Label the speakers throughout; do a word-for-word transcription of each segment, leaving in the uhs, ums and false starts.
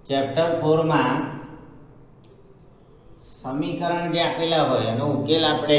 Speaker 1: Chapter four માં સમીકરણ જે આપેલા હોય એનો ઉકેલ આપણે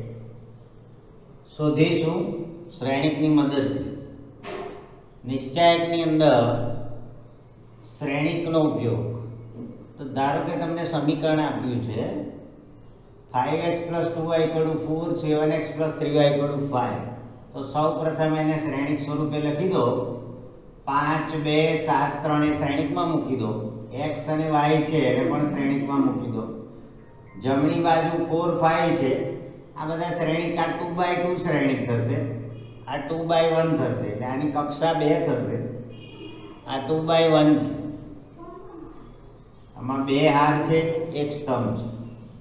Speaker 1: શોધીશું શ્રેણિકની મદદથી. નિશ્ચાયકની અંદર શ્રેણિકનો ઉપયોગ. તો ધારો કે તમને સમીકરણ આપ્યું છે five X plus two Y equal to four, seven X plus three Y equal to five. તો સૌ પ્રથમ એને શ્રેણિક સ્વરૂપે લખી દો. પાંચ, બે, સાત, ત્રણ એ શ્રેણિકમાં મૂકી દો. એક્સ અને વાય છે એને પણ શ્રેણિકમાં મૂકી દો. જમણી બાજુ ફોર, ફાઈવ છે. આ બધા શ્રેણિક. આ ટુ બાય ટુ શ્રેણિક થશે, આ ટુ બાય વન થશે, એટલે આની કક્ષા બે થશે. આ ટુ બાય વન છે, આમાં બે હાર છે, એક સ્તંભ છે.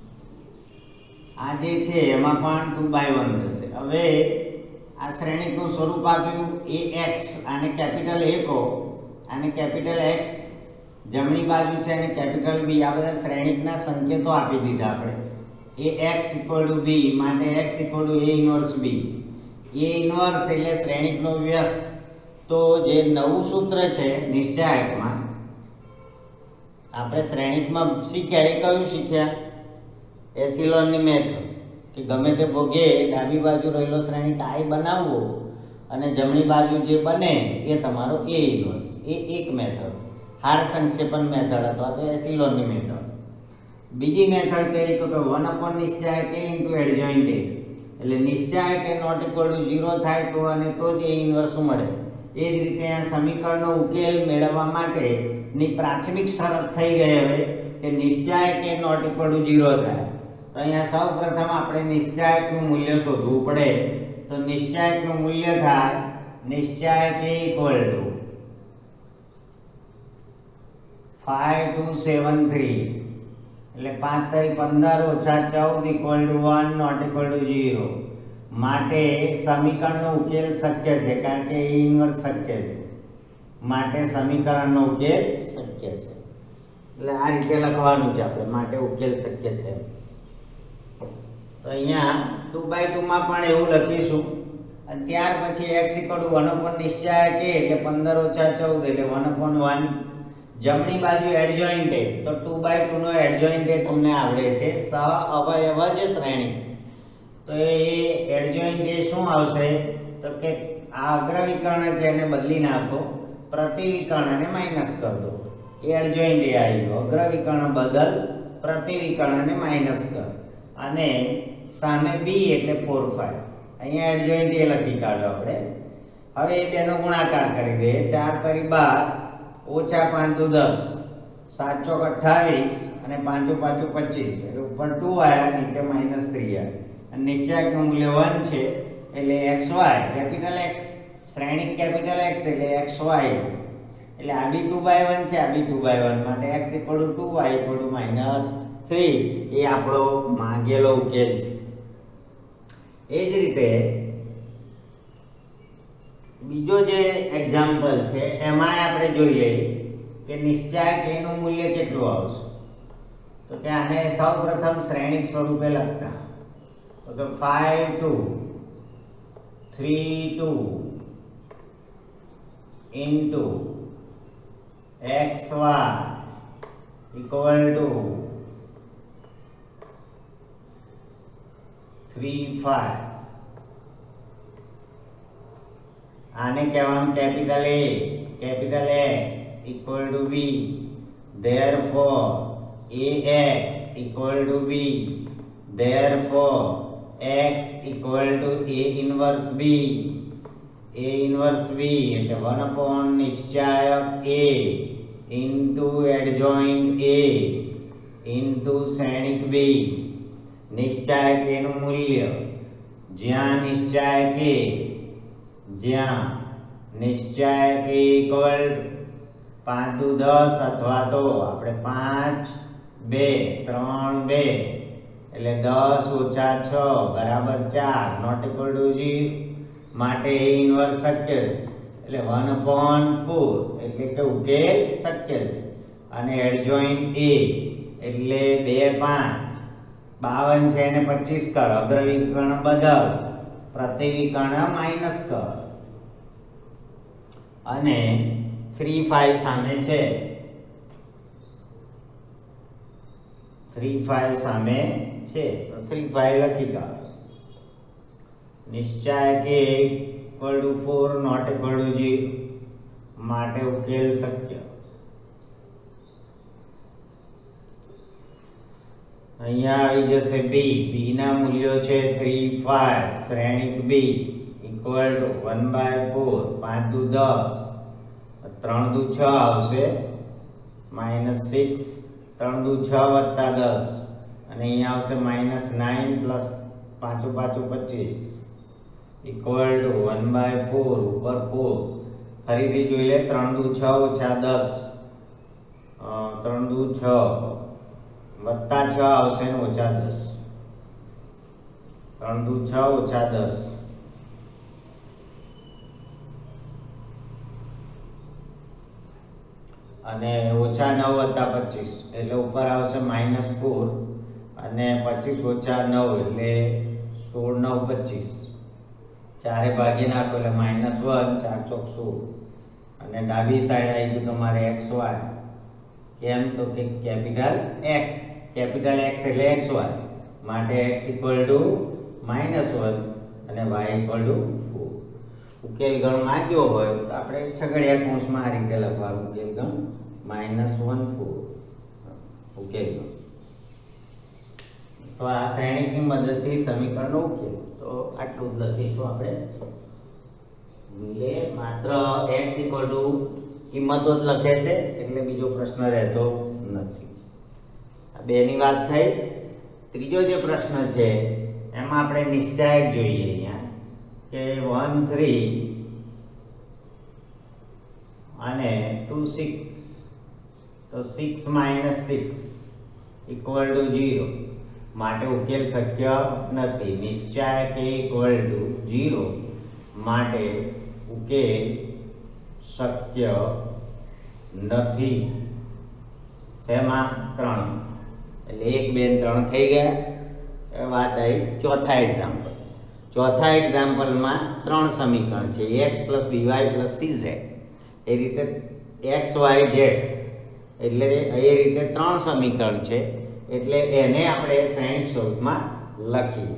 Speaker 1: આ જે છે એમાં પણ ટુ બાય વન થશે. હવે આ શ્રેણિકનું સ્વરૂપ આપ્યું એ એક્સ, આને કેપિટલ એ કહો, આને કેપિટલ એક્સ. જમણી બાજુ છે અને કેપિટલ બી. આ બધા શ્રેણિકના સંકેતો આપી દીધા આપણે. A X equal to B માટે X equal to A inverse B. A inverse એટલે શ્રેણિકનો વ્યસ્ત. તો જે નવું સૂત્ર છે નિશ્ચાયકમાં આપણે શ્રેણિકમાં શીખ્યા, એ કયું શીખ્યા? એસિલોનની મેથડ. કે ગમે તે ભોગે ડાબી બાજુ રહેલો શ્રેણિક આઈ બનાવવો અને જમણી બાજુ જે બને એ તમારો એ ઇન્વર્સ. એ એક મેથડ, હાર સંક્ષેપણ મેથડ અથવા તો એસિલોનની મેથડ. બીજી મેથડ કઈ તો કે વન અપોન નિશ્ચાયક એ ઇન્ટુ એડજોઇન્ટ એ. એટલે નિશ્ચાયક A not equal to zero થાય તો અને તો જ એ ઇન્વર્સ મળે. એ જ રીતે આ સમીકરણનો ઉકેલ મેળવવા માટેની પ્રાથમિક શરત થઈ ગઈ હવે કે નિશ્ચાયક A not equal to zero થાય. તો અહીંયા સૌ પ્રથમ આપણે નિશ્ચાયકનું મૂલ્ય શોધવું પડે. તો નિશ્ચાયકનું મૂલ્ય થાય નિશ્ચાયક A equal to five two seven three, એટલે પાંચ તારી પંદર ઓછા ચૌદ equal to one not equal to zero. માટે સમીકરણનો ઉકેલ શક્ય છે, કારણ કે એ ઇન્વર્સ શક્ય છે. માટે સમીકરણનો ઉકેલ શક્ય છે. એટલે આ રીતે લખવાનું છે આપણે, માટે ઉકેલ શક્ય છે. તો અહીંયા ટુ બાય ટુ માં પણ એવું લખીશું. અને ત્યાર પછી X equal to one upon નિશ્ચાયક એ એટલે પંદર ઓછા ચૌદ એટલે વન અપોન વન. જમણી બાજુ એડજોઇન્ટ એ, તો ટુ બાય ટુ નો એડજોઇન્ટ એ તમને આવડે છે, સહ અવયવ જ શ્રેણી. તો એ એડજોઇન્ટ એ શું આવશે તો કે આ અગ્રવિકર્ણ છે એને બદલી નાખો, પ્રતિવિકર્ણને માઇનસ કરી દો. એ એડજોઇન્ટ એ આવ્યું. અગ્રવિકર્ણ બદલ, પ્રતિવિકર્ણને માઇનસ કર. અને સામે બી એટલે ફોર, ફાઈવ. અહીંયા એડજોઇન્ટ એ લખી કાઢો આપણે. હવે એ બેનો ગુણાકાર કરી દે. ચાર તરી બાર ઓછા પાંચ દુ દસ, સાત ચોક અઠ્ઠાવીસ અને પાંચું પાછું પચીસ. એટલે ઉપર ટુ આવ્યા, નીચે માઇનસ થ્રી આવ્યા. અને નિશ્ચાયકનું મૂલ્ય વન છે એટલે એક્સ વાય કેપિટલ એક્સ. શ્રેણિક કેપિટલ એક્સ એટલે એક્સ વાય છે. એટલે આ બી ટુ બાય વન છે, આ બી ટુ બાય વન. માટે X equal to two, Y equal to minus three. એ આપણો માંગેલો ઉકેલ છે. એ જ રીતે બીજો જે એક્ઝામ્પલ છે એમાં આપણે જોઈ લઈએ કે નિશ્ચાયક એનું મૂલ્ય કેટલું આવશે. તો કે આને સૌ પ્રથમ શ્રેણિક સ્વરૂપે લખતા. તો કે five two three two into X Y equal to three five. આને કહેવાનું capital A, capital X equal to B. Therefore A X equal to B. Therefore X equal to A inverse B. A inverse B એટલે one upon નિશ્ચાયક A into adjoint A into શ્રેણિક B. નિશ્ચાયક એનું મૂલ્ય જ્યાં નિશ્ચાયક એ જ્યાં નિશ્ચાયક A equal પાંચ દુ દસ અથવા તો આપણે પાંચ બે ત્રણ બે એટલે દસ ઓછા છ બરાબર ચાર નોટ ઇક્વલ ટુ ઝીરો. માટે એ ઇન્વર્સ શક્ય છે એટલે વન અપોન ફોર એટલે કે ઉકેલ શક્ય છે. અને એડજોઇન્ટ એ એટલે બે પાંચ બાવન છે એને પચીસ કર, અગ્રવિકર્ણ બદલ, પ્રતિવિકર્ણ માઇનસ કર. અને થ્રી ફાઈવ સામે છે થ્રી ફાઈવ સામે છે તો થ્રી ફાઈવ લખી કાઢો. નિશ્ચાયક A equal to four not equal to zero માટે ઉકેલ શક્ય. અહીંયા આવી જશે બી. બી ના મૂલ્યો છે થ્રી ફાઈવ. શ્રેણિક B equal to one by four. પાંચ દુ દસ, ત્રણ દુ છ આવશે, માઇનસ સિક્સ. ત્રણ દુ છ વત્તા દસ અને અહીંયા આવશે માઇનસ નાઇન પ્લસ પાછું પાછું પચીસ equal to one by four ઉપર ફોર. ફરીથી જોઈ લે. ત્રણ દુ છ ઓછા દસ, ત્રણ દુ છ વત્તા છ આવશે ને ઓછા દસ. ત્રણ દુ છ ઓછા દસ અને ઓછા નવ વત્તા પચીસ એટલે ઉપર આવશે માઇનસ ફોર અને પચીસ ઓછા નવ એટલે સોળ નવ પચીસ. ચારે ભાગી નાખો એટલે માઇનસ વન. ચાર ચોક સોળ અને ડાબી સાઈડ આવી ગયું તમારે એક્સ વાય. કેમ તો કે કેપિટલ એક્સ. કેપિટલ એક્સ એટલે એક્સ વાય માટે X equal to minus one અને વાય ઇક્વલ ટુ ફોર. ઉકેલ ગણ માંગ્યો હોય તો આપણે છગડિયા કૌંસમાં આ રીતે લખવાનું. ઉકેલ ગણ માઇનસ વન ફોર ઉકેલ ગણ. તો આ શ્રેણિકની મદદથી સમીકરણનો ઉકેલ તો આટલું જ લખીશું આપણે. એટલે માત્ર x ઇક્વલ ટુ કિંમતો જ લખે છે એટલે બીજો પ્રશ્ન રહેતો નથી. આ બે ની વાત થઈ. ત્રીજો જે પ્રશ્ન છે એમાં આપણે નિશ્ચાયક જોઈએ. અહીંયા કે વન થ્રી અને ટુ સિક્સ તો six minus six equal to zero માટે ઉકેલ શક્ય નથી. નિશ્ચાયક એ ઇક્વલ ટુ ઝીરો માટે ઉકેલ શક્ય નથી. શેમાં? ત્રણ. એટલે એક બે ત્રણ થઈ ગયા. એ વાત આવી ચોથા એક્ઝામ્પલ. ચોથા એક્ઝામ્પલમાં ત્રણ સમીકરણ છે. X plus B Y plus C Z. એ રીતે એક્સ વાય ઝેડ એટલે એ રીતે ત્રણ સમીકરણ છે. એટલે એને આપણે શ્રેણિક સ્વરૂપમાં લખીએ.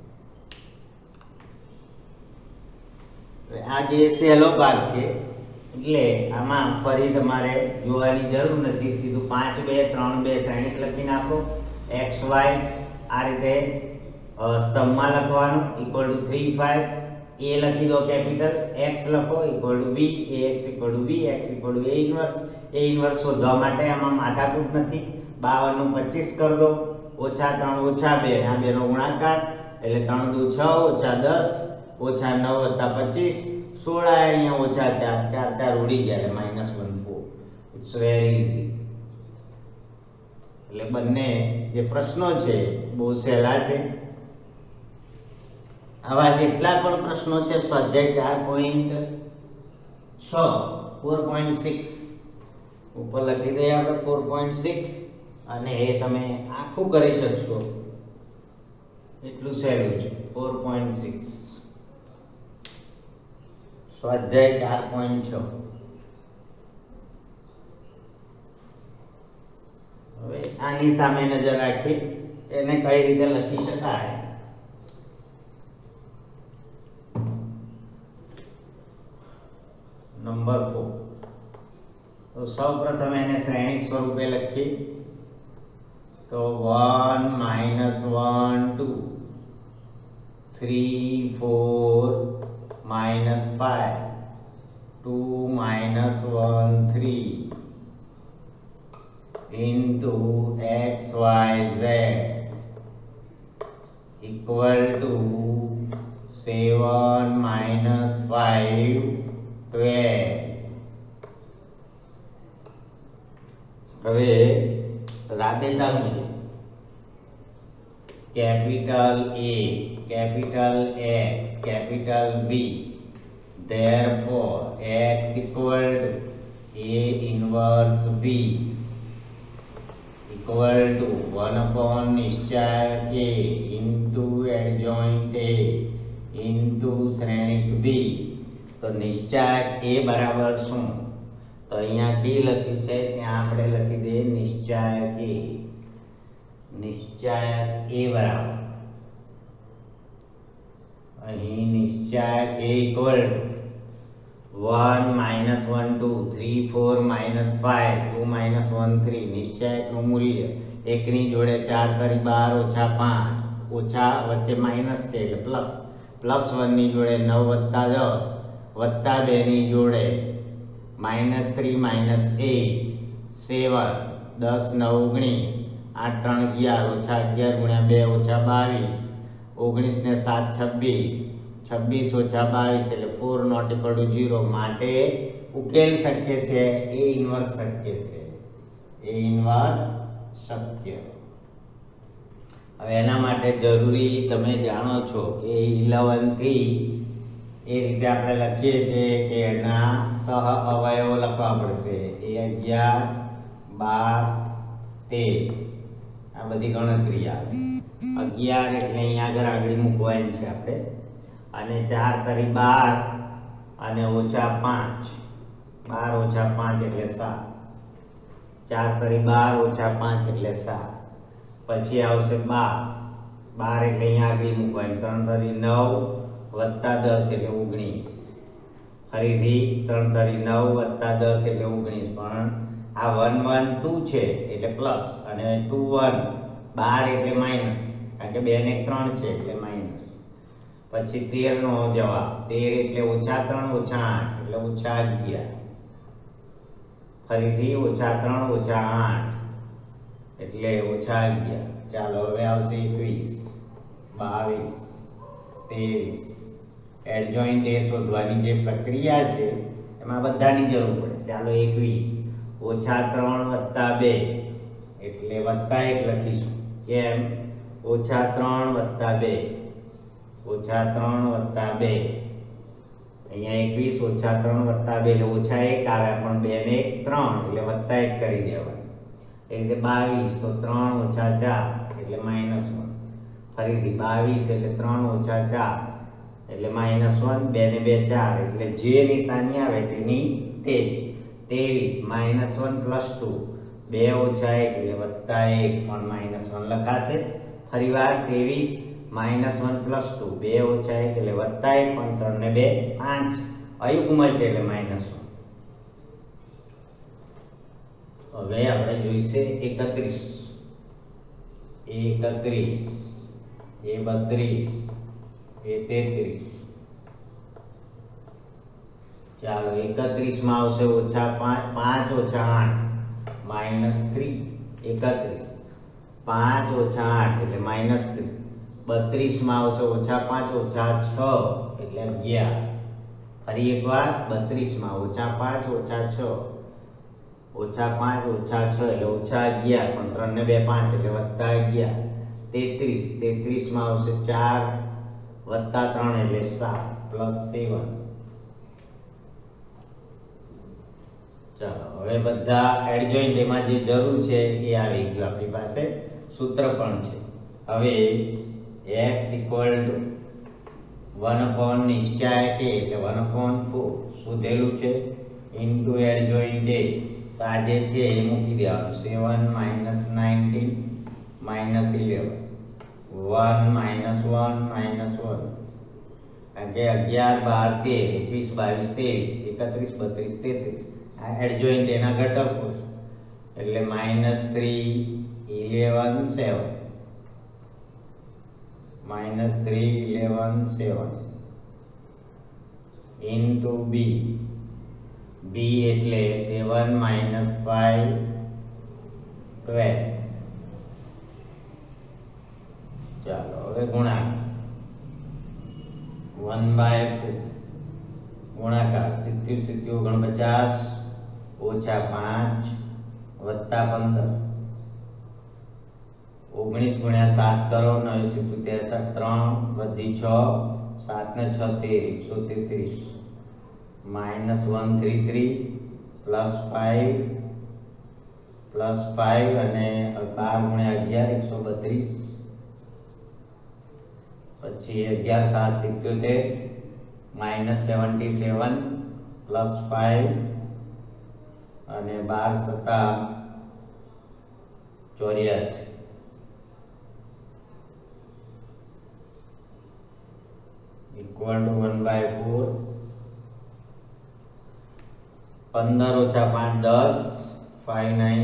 Speaker 1: આ જે સહેલો ભાગ છે એટલે આમાં ફરી તમારે જોવાની જરૂર નથી. સીધું પાંચ બે ત્રણ બે શ્રેણિક લખી નાખો. એક્સ વાય આ રીતે સ્તંભમાં લખવાનું ઇક્વલ ટુ થ્રી ફાઈવ. એ લખી દો કેપિટલ. એક્સ લખો equal to B. A X equal to B. X equal to A inverse. A inverse શોધવા માટે આમાં માથાકૂટ નથી. બાવન નું પચીસ કરી દો. ઓછા ત્રણ ઓછા બે આ બે નો ગુણાકાર એટલે ત્રણ દુ છ ઓછા દસ ઓછા નવ વત્તા પચીસ સોળ. અહીંયા ઓછા ચાર. ચાર ચાર ઉડી ગયા એટલે minus one four. It's very easy. એટલે બંને જે પ્રશ્નો છે બહુ સહેલા છે. આવા જેટલા પણ પ્રશ્નો છે સ્વાધ્યાય ચાર પોઈન્ટ છ ફોર પોઈન્ટ સિક્સ ઉપર લખી દઈએ આપણે. ફોર પોઈન્ટ સિક્સ અને એ તમે આખું કરી શકશો એટલું સહેલું છે. ફોર પોઈન્ટ સિક્સ સ્વાધ્યાય ચાર પોઈન્ટ છ. હવે આની સામે નજર રાખી એને કઈ રીતે લખી શકાય. Number four. તો સૌ પ્રથમ એને શ્રેણિક સ્વરૂપે લખીએ. તો one minus one two three four minus five two minus one three into X Y Z equal to seven minus five twelve. હવે રાબેતા મુજબ capital A, capital X, capital B. Therefore, X equal to A inverse B equal to one upon નિશ્ચાયક A into adjoint A into શ્રેણિક B. તો નિશ્ચાયક A બરાબર શું? તો અહીંયા D લખ્યું છે ત્યાં આપણે લખી દઈએ નિશ્ચાયક A. નિશ્ચાયક એ બરાબર અહીં નિશ્ચાયક A equal to one minus one two three four minus five two minus one three નિશ્ચાયકનું મૂલ્ય એકની જોડે ચાર તરી બાર ઓછા પાંચ ઓછા વચ્ચે માઇનસ છે એટલે પ્લસ પ્લસ વનની જોડે નવ વત્તા દસ વત્તા બેની જોડે minus three minus eight seven દસ નવ ઓગણીસ આઠ ત્રણ અગિયાર ઓછા અગિયાર ગુણ્યા બે ઓછા બાવીસ ઓગણીસ ને સાત છવ્વીસ છવ્વીસ ઓછા બાવીસ એટલે four not equal to zero માટે ઉકેલ શક્ય છે એ ઇન્વર્સ શક્ય છે એ ઇન્વર્સ શક્ય. હવે એના માટે જરૂરી તમે જાણો છો કે ઇલેવન થી એ રીતે આપણે લખીએ છીએ કે એના સહ અવયવો લખવા પડશે એ અગિયાર બાર તેર આ બધી ગણતરી આવે. અગિયાર એટલે અહીંયા આગળ આગળ મૂકવાની છે આપણે અને ચાર તરી બાર અને ઓછા પાંચ બાર ઓછા પાંચ એટલે સાત ચાર તરી બાર ઓછા પાંચ એટલે સાત પછી આવશે બાર બાર એટલે અહીંયા આગળ મૂકવાની ત્રણ તરી નવ વત્તા દસ એટલે ઓગણીસ ફરીથી ત્રણ તરી નવ વત્તા દસ એટલે ઓગણીસ પણ આ વન વન ટુ છે એટલે પ્લસ અને ટુ વન બાર એટલે માઇનસ કારણ કે બે ને ત્રણ છે એટલે માઇનસ પછી તેર નો જવાબ તેર એટલે ઓછા ત્રણ ઓછા આઠ એટલે ઓછા અગિયાર ફરીથી ઓછા ત્રણ ઓછા આઠ એટલે ઓછા અગિયાર. ચાલો હવે આવશે એકવીસ બાવીસ ત્રેવીસ એડજોઇન્ટ એ શોધવાની જે પ્રક્રિયા છે એમાં બધાની જરૂર પડે. ચાલો એકવીસ ઓછા ત્રણ વત્તા બે એટલે વત્તા એક લખીશું કેમ ઓછા ત્રણ વત્તા બે ઓછા ત્રણ વત્તા બે અહીંયા એકવીસ ઓછા ત્રણ વત્તા બે એટલે ઓછા એક આવે પણ બે ને એક ત્રણ એટલે વત્તા એક કરી દેવાય. એ રીતે બાવીસ તો ત્રણ ઓછા ચાર એટલે માઇનસ વન ફરીથી બાવીસ એટલે ત્રણ ઓછા ચાર એટલે માઇનસ વન બે ને બે ચાર એટલે જે નિશાની આવે તેની તે જ. ત્રેવીસ માઇનસ વન પ્લસ ટુ બે ઓછા એક એટલે વત્તા એક પણ માઇનસ વન લખાશે. ફરી વાર ત્રેવીસ માઇનસ વન પ્લસ ટુ બે ઓછા એક એટલે વત્તા એક પણ ત્રણ ને બે પાંચ અયુગ્મ છે એટલે માઇનસ વન. હવે આપણે જોઈશે એકત્રીસ એકત્રીસ એ બત્રીસ એ તેત્રીસ. ચાલો એકત્રીસ માં આવશે ઓછા પાંચ પાંચ ઓછા આઠ માઇનસ થ્રી એકત્રીસ પાંચ ઓછા આઠ એટલે માઇનસ થ્રી. બત્રીસ માં આવશે ઓછા પાંચ ઓછા છ એટલે અગિયાર. ફરી એકવાર બત્રીસ માં ઓછા પાંચ ઓછા છ ઓછા પાંચ ઓછા છ એટલે ઓછા અગિયાર પણ ત્રણ ને બે પાંચ એટલે વત્તા અગિયાર. તેત્રીસ તેત્રીસ માં આવશે ચાર વત્તા ત્રણ એટલે સાત પ્લસ સેવન. ચાલો હવે બધા એડજોઇન્ટ એમાં જે જરૂર છે એ આવી ગયું આપણી પાસે સૂત્ર પણ છે. હવે x equal to one upon નિશ્ચાયક એ એટલે વન અપોન ફોર શોધેલું છે ઇન્ટુ એડજોઇન્ટ એ તો આ જે છે એ મૂકી દેવાનું seven minus nineteen minus eleven one minus one minus one કારણ કે અગિયાર બાર તેર એકવીસ બાવીસ ત્રેવીસ એકત્રીસ બત્રીસ તેત્રીસ આ એડજોઇન્ટ એના ઘટકો છે એટલે minus three eleven seven minus three eleven seven into B B એટલે સેવન માઇનસ ફાઈવ ટ્વેલ્વ. ચાલો હવે ગુણાકાર વન બાય ફોર ગુણાકાર સિત્તેર સિત્તેર ઓગણપચાસ ઓછા પાંચ વત્તા પંદર ઓગણીસ ગુણ્યા સાત કરો નવ સિત્તેર ત્રેસઠ ત્રણ વધી છ સાત ને છ તેર એકસો તેત્રીસ minus one three three plus five plus five અને બાર ગુણ્યા અગિયાર એકસો બત્રીસ પછી અગિયાર સાત સિત્યોતેર minus seventy seven plus five અને બાર સત્તા ચોર્યાસી equal to one by four. પંદર ઓછા પાંચ દસ, ફાઈવ નાઇન.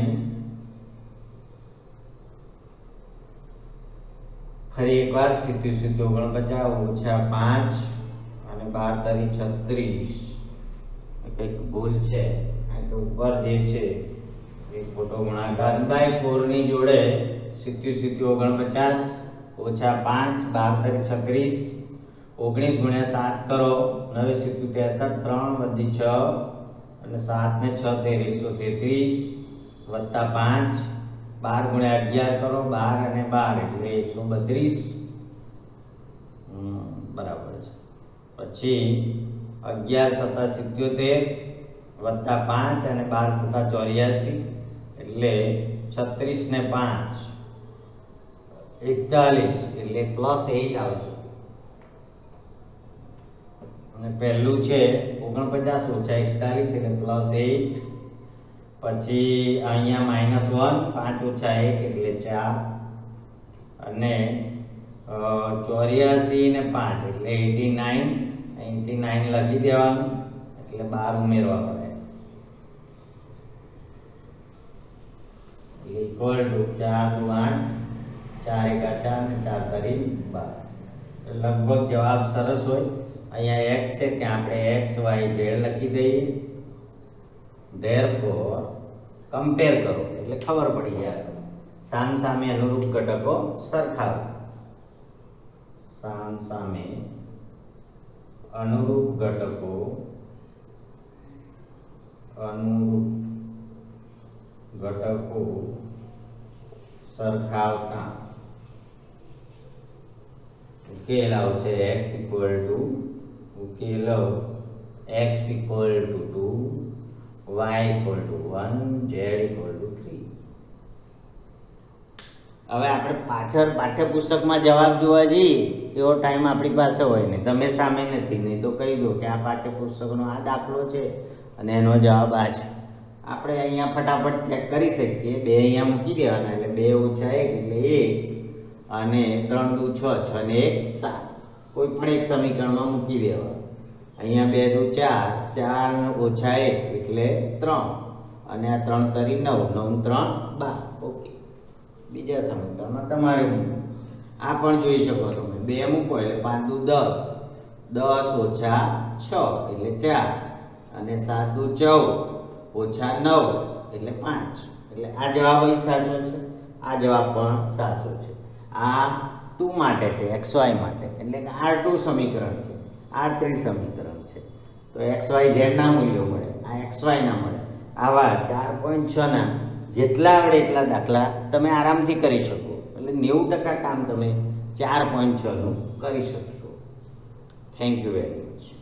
Speaker 1: ફરી એકવાર સીધું સીધું ઓગણપચાસ ઓછા પાંચ અને બાર તારી છત્રીસ. કંઈક ભૂલ છે, ઉપર જે છે એ ખોટો ગુણાકાર. બાય ફોર ની જોડે સીધું સીધું ઓગણપચાસ ઓછા પાંચ બાર તારી છત્રીસ. ઓગણીસ ગુણ્યા સાત કરો, નવે સીધું ત્રેસઠ, ત્રણ વધી છ અને સાત ને છ તેર એકસો તેત્રીસ વત્તા પાંચ. બાર ગુણ્યા અગિયાર કરો, બાર અને બાર એટલે એકસો બત્રીસ બરાબર છે. પછી અગિયાર સત્તા સિત્યોતેર વત્તા પાંચ અને બાર સત્તા ચોર્યાસી એટલે છત્રીસ ને પાંચ એકતાલીસ એટલે પ્લસ એટ આવશે. અને પહેલું છે ઓગણપચાસ ઓછા એકતાલીસ એટલે પ્લસ એટ. પછી અહીંયા માઇનસ વન, પાંચ ઓછા એક એટલે ચાર અને ચોર્યાસી ને પાંચ એટલે એટી નાઇન. એટી નાઇન લખી દેવાનું એટલે બાર ઉમેરવા પડે. ઇક્વલ ટુ ચાર દુ આઠ, ચાર એકા ચાર ને ચાર તરી બાર. લગભગ જવાબ સરસ હોય. અહીંયા એક્સ છે ત્યાં આપણે એક્સ વાય ઝેડ લખી દઈએ. ધેરફોર કમ્પેર કરો એટલે ખબર પડી જાય. સામ સામે અનુરૂપ ઘટકો સરખાવો. સામ સામે અનુરૂપ ઘટકો અનુરૂપ ઘટકો સરખાવતા ઉકેલ આવશે x ઇક્વલ ટુ ઉકેલ x equal to two, y equal to one, z equal to three. હવે આપણે પાછળ પાઠ્યપુસ્તકમાં જવાબ જોવા જઈએ એવો ટાઈમ આપણી પાસે હોય નહીં. તમે સામે નથી, નહીં તો કહી દો કે આ પાઠ્યપુસ્તકનો આ દાખલો છે અને એનો જવાબ આ છે. આપણે અહીંયા ફટાફટ ચેક કરી શકીએ. બે અહીંયા મૂકી દેવાના એટલે બે ઓછા એક એટલે એક અને ત્રણ દુ છ, છ ને એક સાત. કોઈ પણ એક સમીકરણમાં મૂકી દેવા. અહીંયા બે દુ ચાર, ચાર ઓછા એક એટલે ત્રણ અને આ ત્રણ તરી નવ, નવ ત્રણ બાર. ઓકે, બીજા સમીકરણમાં તમારે મૂકવું. આ પણ જોઈ શકો તમે. બે મૂકો એટલે પાંચ દુ દસ, દસ ઓછા છ એટલે ચાર અને સાત દુ ચૌદ ઓછા નવ એટલે પાંચ. એટલે આ જવાબ અહીં સાચો છે, આ જવાબ પણ સાચો છે. આ ટુ માટે છે, એક્સ વાય માટે, એટલે કે આર ટુ સમીકરણ છે, આર થ્રી સમીકરણ છે. તો એક્સ વાય ઝેડ ના મૂલ્યો મળે, આ એક્સ વાય ના મળે. આવા ચાર પોઈન્ટ છ ના જેટલા આવડે એટલા દાખલા તમે આરામથી કરી શકો. એટલે નેવું ટકા કામ તમે ચાર પોઈન્ટ છ નું કરી શકશો. Thank you very much.